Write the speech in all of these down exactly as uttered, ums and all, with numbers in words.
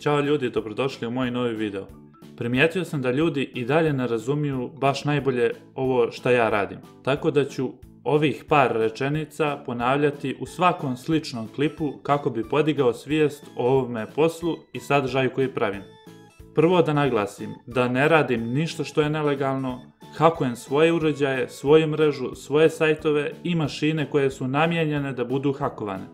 Ćao ljudi, dobrodošli u moj novi video. Primijetio sam da ljudi i dalje ne razumiju baš najbolje ovo šta ja radim, tako da ću ovih par rečenica ponavljati u svakom sličnom klipu kako bi podigao svijest o ovome poslu i sadržaju koji pravim. Prvo da naglasim da ne radim ništa što je nelegalno, hakujem svoje uređaje, svoju mrežu, svoje sajtove i mašine koje su namijenjene da budu hakovane.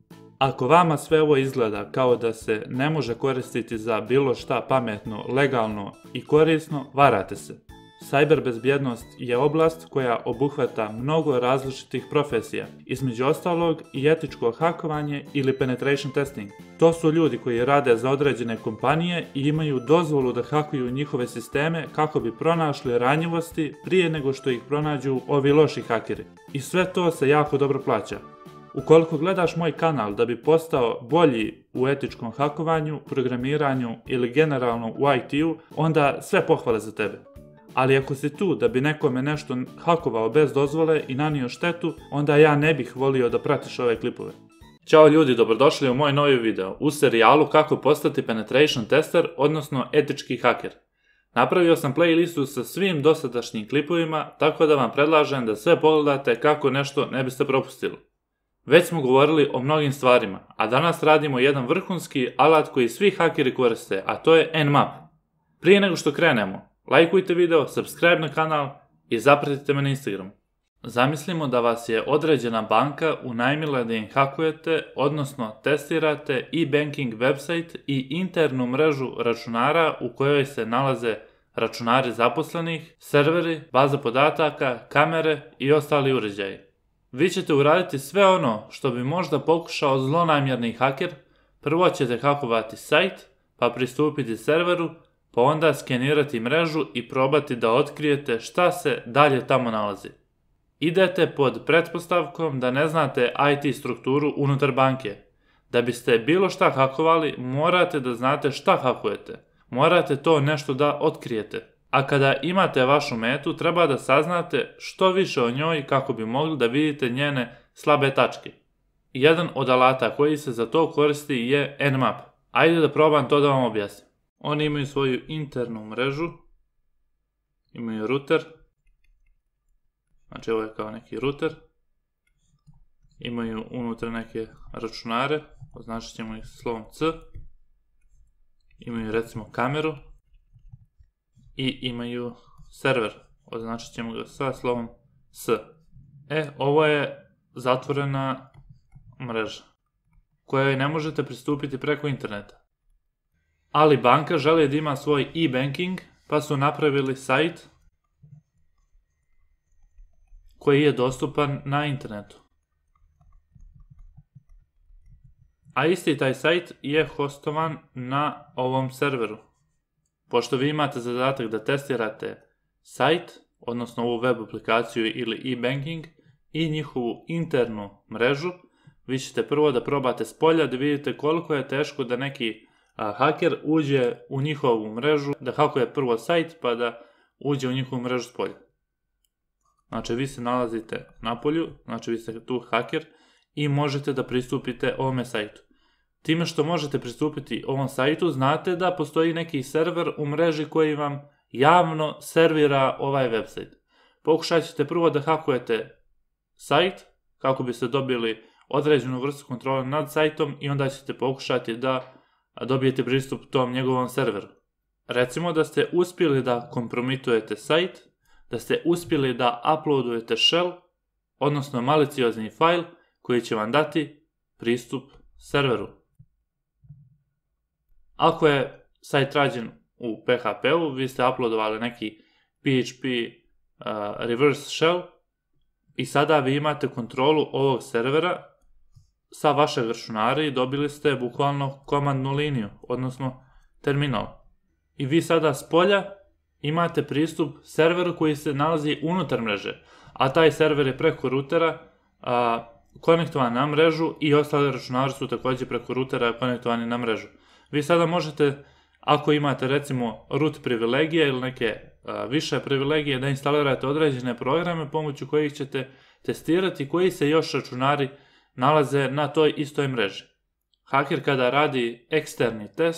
Ako vama sve ovo izgleda kao da se ne može koristiti za bilo šta pametno, legalno i korisno, varate se. Cyber bezbjednost je oblast koja obuhvata mnogo različitih profesija, između ostalog i etičko hakovanje ili penetration testing. To su ljudi koji rade za određene kompanije i imaju dozvolu da hakuju njihove sisteme kako bi pronašli ranjivosti prije nego što ih pronađu ovi loši hakeri. I sve to se jako dobro plaća. Ukoliko gledaš moj kanal da bi postao bolji u etičkom hakovanju, programiranju ili generalno u I T-u, onda sve pohvale za tebe. Ali ako si tu da bi nekome nešto hakovao bez dozvole i nanio štetu, onda ja ne bih volio da pratiš ove klipove. Ćao ljudi, dobrodošli u moj novi video u serijalu kako postati penetration tester, odnosno etički haker. Napravio sam playlistu sa svim dosadašnjim klipovima, tako da vam predlažem da sve pogledate kako nešto ne biste propustili. Već smo govorili o mnogim stvarima, a danas radimo jedan vrhunski alat koji svi hakeri koriste, a to je Nmap. Prije nego što krenemo, lajkujte video, subscribe na kanal i zapratite me na Instagramu. Zamislimo da vas je određena banka unajmila da im hakujete, odnosno testirate e-banking website i internu mrežu računara u kojoj se nalaze računari zaposlenih, serveri, baza podataka, kamere i ostali uređaji. Vi ćete uraditi sve ono što bi možda pokušao zlonamjerni haker. Prvo ćete hakovati sajt, pa pristupiti serveru, pa onda skenirati mrežu i probati da otkrijete šta se dalje tamo nalazi. Idete pod pretpostavkom da ne znate I T strukturu unutar banke. Da biste bilo šta hakovali, morate da znate šta hakujete. Morate to nešto da otkrijete. A kada imate vašu metu, treba da saznate što više o njoj kako bi mogli da vidite njene slabe tačke. Jedan od alata koji se za to koristi je Nmap. Ajde da probam to da vam objasnim. Oni imaju svoju internu mrežu, imaju router, znači ovo je kao neki router, imaju unutra neke računare, označit ćemo ih slovom C, imaju recimo kameru i imaju server, označit ćemo ga sa slovom S. E, ovo je zatvorena mreža kojoj ne možete pristupiti preko interneta. Ali banka želi da ima svoj e-banking, pa su napravili sajt koji je dostupan na internetu. A isti taj sajt je hostovan na ovom serveru. Pošto vi imate zadatak da testirate sajt, odnosno ovu web aplikaciju ili e-banking i njihovu internu mrežu, vi ćete prvo da probate s polja da vidite koliko je teško da neki a, haker uđe u njihovu mrežu, da hakuje prvo sajt pa da uđe u njihovu mrežu s polja. Znači vi se nalazite na polju, znači vi ste tu haker i možete da pristupite ovome sajtu. Time što možete pristupiti ovom sajtu, znate da postoji neki server u mreži koji vam javno servira ovaj website. Pokušat ćete prvo da hakujete sajt kako biste dobili određenu vrstu kontrole nad sajtom i onda ćete pokušati da dobijete pristup tom njegovom serveru. Recimo da ste uspjeli da kompromitujete sajt, da ste uspjeli da uploadujete shell, odnosno maliciozni fajl koji će vam dati pristup serveru. Ako je sajt rađen u P H P-u, vi ste uploadovali neki P H P uh, reverse shell i sada vi imate kontrolu ovog servera sa vašeg računara i dobili ste bukvalno komandnu liniju, odnosno terminal. I vi sada s polja imate pristup serveru koji se nalazi unutar mreže, a taj server je preko routera a, konektovan na mrežu i ostali računari su također preko routera konektovani na mrežu. Vi sada možete, ako imate recimo root privilegije ili neke a, više privilegije, da instalirate određene programe pomoću kojih ćete testirati koji se još računari nalaze na toj istoj mreži. Haker kada radi eksterni test,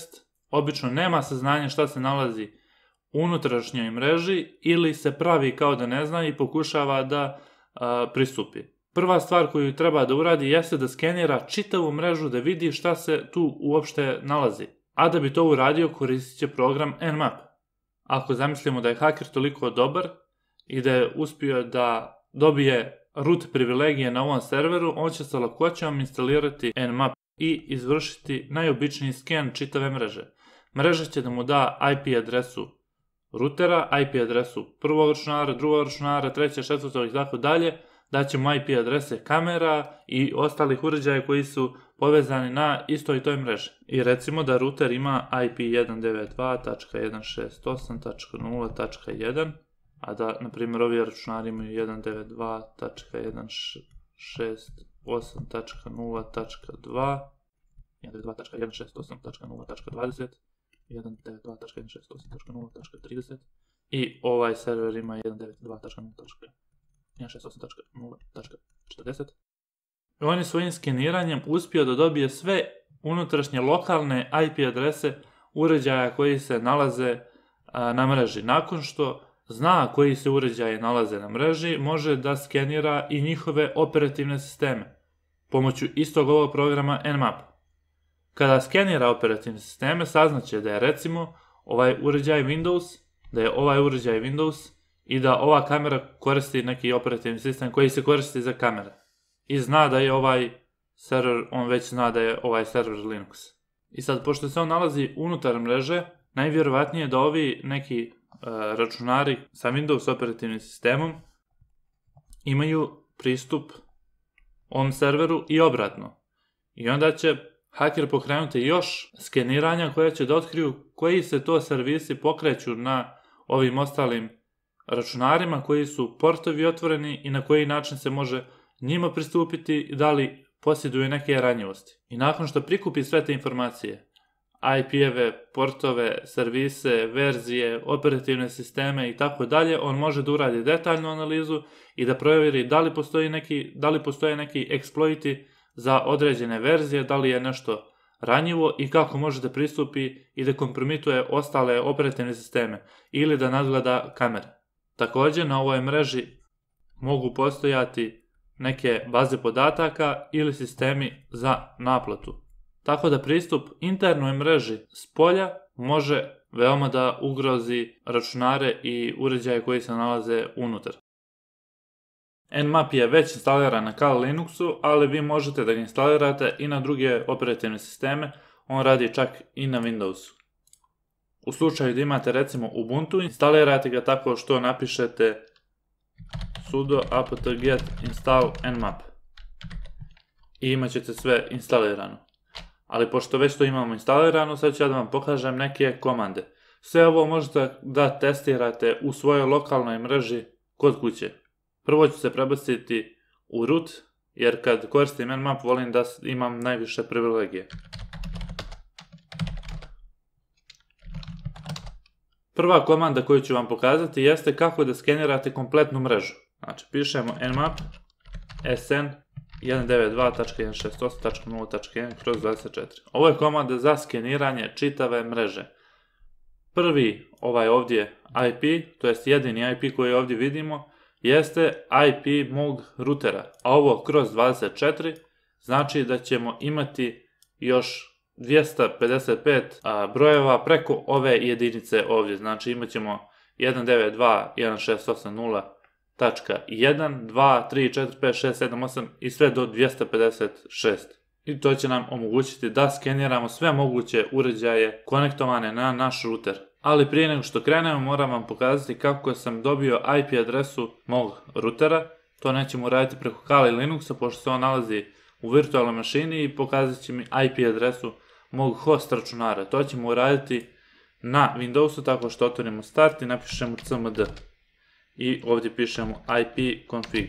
obično nema saznanja šta se nalazi u unutrašnjoj mreži ili se pravi kao da ne zna i pokušava da a, pristupi. Prva stvar koju treba da uradi jeste da skenira čitavu mrežu da vidi šta se tu uopšte nalazi. A da bi to uradio koristit će program Nmap. Ako zamislimo da je haker toliko dobar i da je uspio da dobije root privilegije na ovom serveru, on će sa lakoćom instalirati Nmap i izvršiti najobičniji sken čitave mreže. Mreža će da mu da I P adresu rutera, I P adresu prvog računara, drugog računara, trećeg, četvrtog i tako dalje, daće mu I P adrese kamera i ostalih uređaja koji su povezani na istoj toj mreži. I recimo da router ima I P jedan devet dva tačka jedan šest osam tačka nula tačka jedan, a da, na primjer, ovi računari imaju jedan devet dva tačka jedan šest osam tačka nula tačka dva, jedan devet dva tačka jedan šest osam tačka nula tačka dvadeset, jedan devet dva tačka jedan šest osam tačka nula tačka trideset i ovaj server ima jedan devet dva tačka nula tačka jedan šest osam tačka nula tačka četrdeset. On je svojim skeniranjem uspio da dobije sve unutrašnje lokalne I P adrese uređaja koji se nalaze a, na mreži. Nakon što zna koji se uređaji nalaze na mreži, može da skenira i njihove operativne sisteme pomoću istog ovog programa Nmap. Kada skenira operativne sisteme, saznaće da je recimo ovaj uređaj Windows, da je ovaj uređaj Windows i da ova kamera koristi neki operativni sistem koji se koristi za kamere. I zna da je ovaj server, on već zna da je ovaj server Linux. I sad, pošto se on nalazi unutar mreže, najvjerovatnije je da ovi neki uh, računari sa Windows operativnim sistemom imaju pristup ovom serveru i obratno. I onda će haker pokrenuti još skeniranja koja će da otkriju koji se to servisi pokreću na ovim ostalim računarima, koji su portovi otvoreni i na koji način se može njima pristupiti i da li posjeduje neke ranjivosti. I nakon što prikupi sve te informacije, I P-eve, portove, servise, verzije, operativne sisteme i tako dalje, on može da uradi detaljnu analizu i da provjeri da li postoji neki, da li postoje neki eksploiti za određene verzije, da li je nešto ranjivo i kako može da pristupi i da kompromituje ostale operativne sisteme ili da nadgleda kamere. Također na ovoj mreži mogu postojati neke baze podataka ili sistemi za naplatu. Tako da pristup internoj mreži s polja može veoma da ugrozi računare i uređaje koji se nalaze unutar. Nmap je već instaliran na Kali Linuxu, ali vi možete da ga instalirate i na druge operativne sisteme, on radi čak i na Windowsu. U slučaju da imate recimo Ubuntu, instalirate ga tako što napišete sudo apt-get install nmap i imat ćete sve instalirano. Ali pošto već to imamo instalirano, sad ću ja da vam pokažem neke komande. Sve ovo možete da testirate u svojoj lokalnoj mreži kod kuće. Prvo ću se prebaciti u root, jer kad koristim Nmap volim da imam najviše privilegije. Prva komanda koju ću vam pokazati jeste kako da skenirate kompletnu mrežu. Znači, pišemo nmap sn jedan devet dva tačka jedan šest osam tačka nula tačka jedan kroz dvadeset četiri. Ovo je komanda za skeniranje čitave mreže. Prvi, ovaj ovdje I P, to jest jedini I P koji ovdje vidimo, jeste I P mog routera, a ovo kroz dvadeset četiri znači da ćemo imati još dvjesto pedeset pet a, brojeva preko ove jedinice ovdje. Znači imat ćemo jedan devet dva jedan šest osam nula tačka jedan, dva, tri, četiri, pet, šest, sedam, osam i sve do dvjesto pedeset šest. I to će nam omogućiti da skeniramo sve moguće uređaje konektovane na naš router. Ali prije nego što krenemo moram vam pokazati kako sam dobio I P adresu mog routera. To nećemo raditi preko Kali Linuxa pošto se on nalazi u virtualnoj mašini i pokazat će mi I P adresu mog host računara. To ćemo uraditi na Windowsu tako što otvorimo start i napišemo cmd. I ovdje pišemo I P config.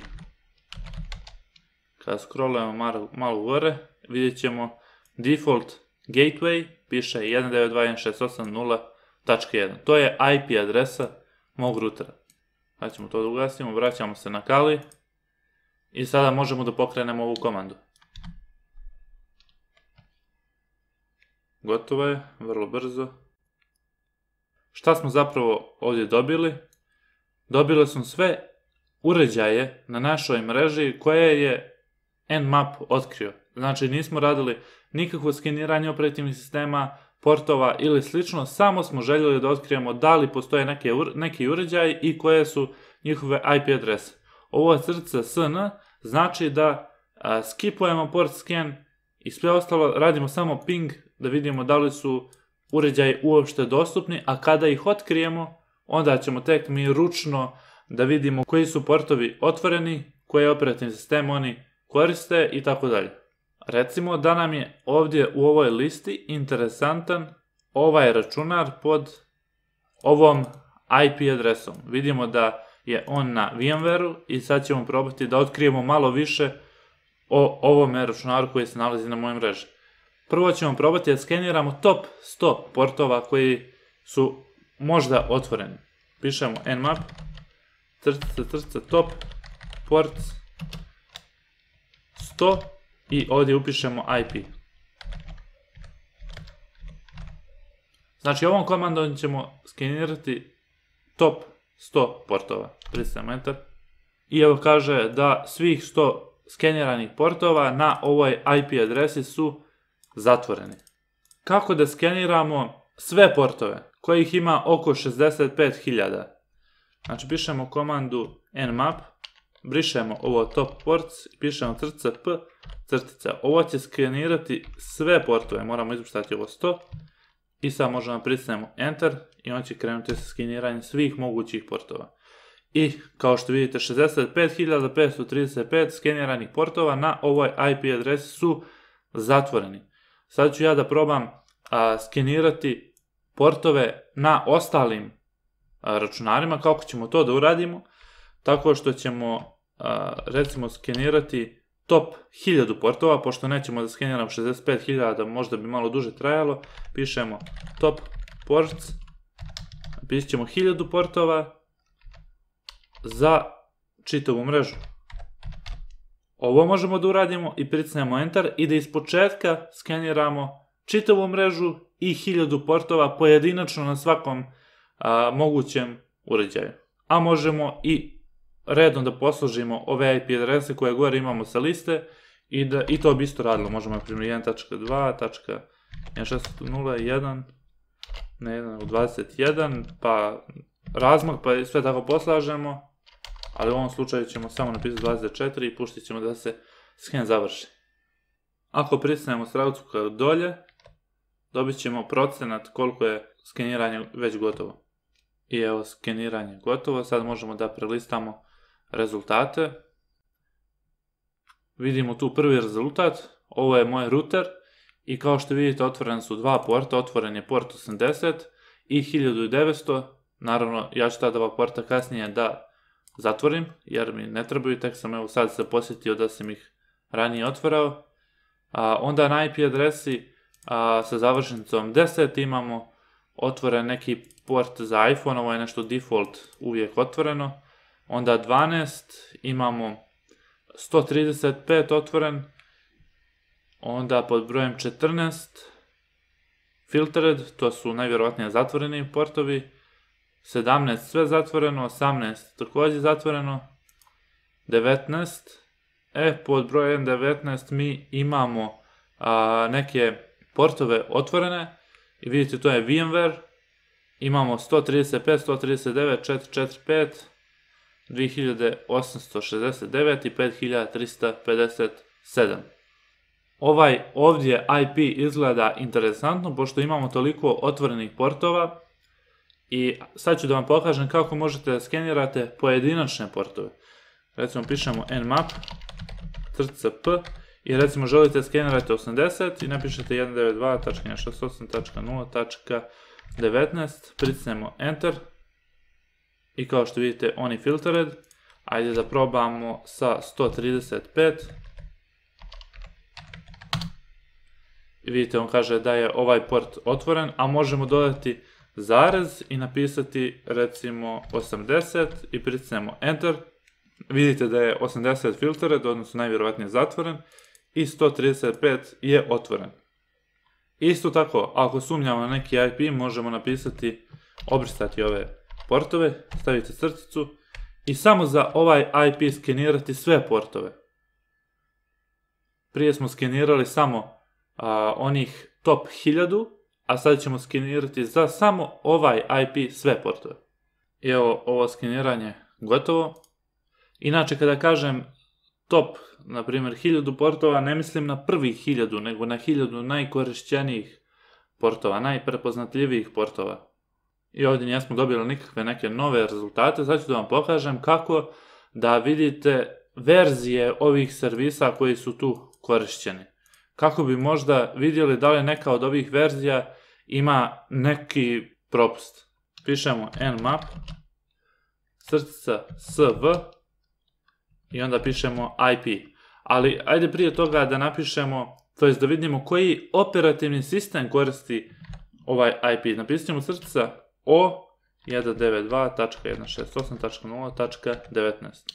Kada scrollujemo malo, malo gore, vidjet ćemo default gateway, piše jedan devet dva jedan šest osam nula tačka jedan. To je I P adresa mog routera. Sada ćemo to da ugasimo, vraćamo se na Kali i sada možemo da pokrenemo ovu komandu. gotovo je, vrlo brzo. Šta smo zapravo ovdje dobili? Dobili smo sve uređaje na našoj mreži koje je Nmap otkrio. Znači nismo radili nikakvo skeniranje operativnih sistema, portova ili slično, samo smo željeli da otkrijemo da li postoje neke, neki uređaji i koje su njihove I P adrese. Ovo crtica S N znači da a, skipujemo port scan i sve ostalo radimo samo ping da vidimo da li su uređaji uopšte dostupni, a kada ih otkrijemo, onda ćemo tek mi ručno da vidimo koji su portovi otvoreni, koje operativni sistem oni koriste i tako dalje. Recimo da nam je ovdje u ovoj listi interesantan ovaj računar pod ovom I P adresom. Vidimo da je on na VMware-u i sad ćemo probati da otkrijemo malo više o ovome računaru koji se nalazi na mojoj mreži. Prvo ćemo probati da skeniramo top sto portova koji su možda otvoreni. Pišemo nmap, crtica, crtica, top, ports, sto i ovdje upišemo I P. Znači ovom komandom ćemo skenirati top sto portova. Pritisnemo enter. I evo kaže da svih sto skeniranih portova na ovoj I P adresi su zatvoreni. Kako da skeniramo sve portove, kojih ima oko šezdeset pet hiljada? Znači pišemo komandu nmap, brišemo ovo top ports i pišemo crtica p, crtica. Ovo će skenirati sve portove, moramo izbrštati ovo sto i sad možemo pritisnemo enter i on će krenuti sa skeniranjem svih mogućih portova. I kao što vidite šezdeset pet hiljada petsto trideset pet skeniranih portova na ovoj I P adresi su zatvoreni. Sad ću ja da probam a, skenirati portove na ostalim a, računarima. Kako ćemo to da uradimo? Tako što ćemo a, recimo skenirati top hiljadu portova, pošto nećemo da skeniramo šezdeset pet hiljada, možda bi malo duže trajalo. Pišemo top ports, napisat ćemo hiljadu portova za čitavu mrežu. Ovo možemo da uradimo i pritisnemo enter i da ispočetka skeniramo čitavu mrežu i hiljadu portova pojedinačno na svakom a, mogućem uređaju. A možemo i redom da posložimo ove I P adrese koje gore imamo sa liste i, da, i to bi isto radilo. Možemo na primjer jedan tačka dva tačka jedan šest nula jedan ne jedan dvadeset jedan pa razmak pa sve tako poslažemo. Ali u ovom slučaju ćemo samo napisati dvadeset četiri i puštit ćemo da se sken završi. Ako pritisnemo stranicu kao dolje, dobit ćemo procenat koliko je skeniranje već gotovo. I evo skeniranje gotovo, sad možemo da prelistamo rezultate. Vidimo tu prvi rezultat, ovo je moj router i kao što vidite otvorene su dva porta, otvoren je port osamdeset i hiljadu devetsto. Naravno ja ću ta dva porta kasnije da zatvorim, jer mi ne trebaju, tek sam evo sad se posjetio da sam ih ranije otvorao. A, onda na I P adresi a, sa završnicom deset imamo otvoren neki port za iPhone, ovo je nešto default uvijek otvoreno. Onda dvanaest imamo sto trideset pet otvoren, onda pod brojem četrnaest filtered, to su najvjerojatnije zatvoreni portovi. sedamnaest sve zatvoreno, osamnaest također zatvoreno, devetnaest, e pod brojem devetnaest mi imamo a, neke portove otvorene i vidite to je VMware, imamo sto trideset pet, sto trideset devet, četiristo četrdeset pet, dve hiljade osamsto šezdeset devet i pet hiljada trista pedeset sedam. Ovaj ovdje I P izgleda interesantno pošto imamo toliko otvorenih portova. I sad ću da vam pokažem kako možete da skenirate pojedinačne portove. Recimo pišemo nmap, crtica p i recimo želite skenirati osamdeset i napišete jedan devet dva tačka jedan šest osam tačka nula tačka devetnaest, pritisnemo enter i kao što vidite on je filtered. Ajde da probamo sa sto trideset pet. I vidite on kaže da je ovaj port otvoren, a možemo dodati zarez i napisati recimo osamdeset i pritisnemo enter. Vidite da je osamdeset filtered, odnosno najvjerojatnije zatvoren i sto trideset pet je otvoren. Isto tako, ako sumnjamo na neki I P, možemo napisati, obrisati ove portove, staviti crticu i samo za ovaj I P skenirati sve portove. Prije smo skenirali samo a, onih top hiljadu, a sad ćemo skenirati za samo ovaj I P sve portove. I evo, ovo skeniranje gotovo. Inače, kada kažem top, na primjer, hiljadu portova, ne mislim na prvih hiljadu, nego na hiljadu najkorišćenijih portova, najprepoznatljivijih portova. I ovdje nismo dobili nikakve neke nove rezultate, sad ću da vam pokažem kako da vidite verzije ovih servisa koji su tu korišćeni. Kako bi možda vidjeli da li neka od ovih verzija ima neki propust. Pišemo nmap, crtica sv i onda pišemo I P. Ali ajde prije toga da napišemo, to jest da vidimo koji operativni sistem koristi ovaj I P. Napisat ćemo crtica o jedan devet dva tačka jedan šest osam tačka nula tačka devetnaest.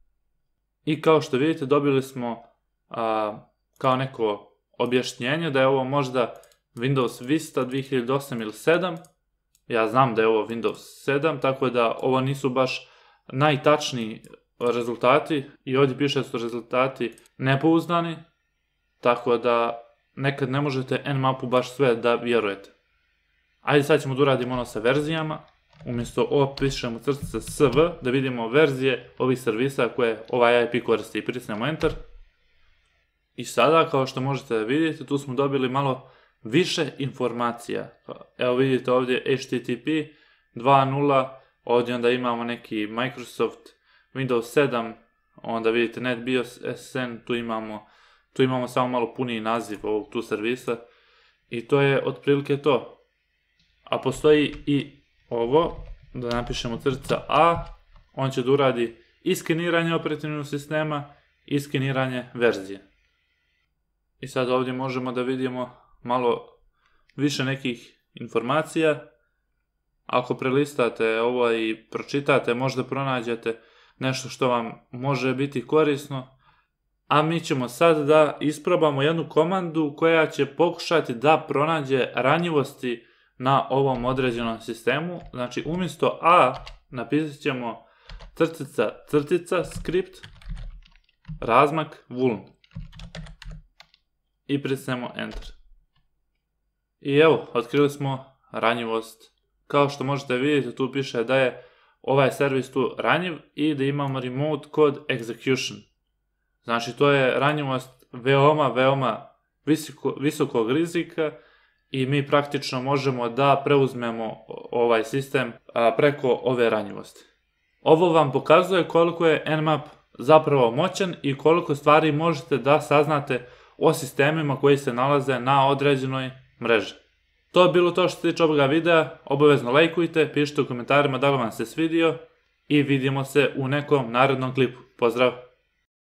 I kao što vidite dobili smo a, kao neko objašnjenje da je ovo možda Windows Vista dvije hiljade osam ili sedam. Ja znam da je ovo Windows sedam, tako da ovo nisu baš najtačniji rezultati i ovdje piše da su rezultati nepouzdani, tako da nekad ne možete nmapu baš sve da vjerujete. Ajde sad ćemo da uradimo ono sa verzijama. Umjesto o pišemo crtica sv da vidimo verzije ovih servisa koje ovaj I P koristi i pritisnemo enter. I sada, kao što možete da vidite, tu smo dobili malo više informacija. Evo vidite ovdje H T T P dva nula, ovdje onda imamo neki Microsoft Windows sedam, onda vidite NetBIOS S N, tu imamo, tu imamo samo malo puniji naziv ovog tu servisa i to je otprilike to. A postoji i ovo, da napišemo crtica A, on će da uradi i skeniranje operativnog sistema i skeniranje verzije. I sad ovdje možemo da vidimo malo više nekih informacija. Ako prelistate ovo i pročitate, možda pronađete nešto što vam može biti korisno. A mi ćemo sad da isprobamo jednu komandu koja će pokušati da pronađe ranjivosti na ovom određenom sistemu. Znači umjesto A napisat ćemo crtica crtica script razmak vuln i pritisnemo enter. I evo, otkrili smo ranjivost. Kao što možete vidjeti, tu piše da je ovaj servis tu ranjiv i da imamo remote code execution. Znači to je ranjivost veoma, veoma visoko, visokog rizika i mi praktično možemo da preuzmemo ovaj sistem preko ove ranjivosti. Ovo vam pokazuje koliko je nmap zapravo moćan i koliko stvari možete da saznate o sistemima koji se nalaze na određenoj mreži. To je bilo to što se tiče ovoga videa, obavezno lajkujte, pišite u komentarima da li vam se svidio i vidimo se u nekom narednom klipu. Pozdrav!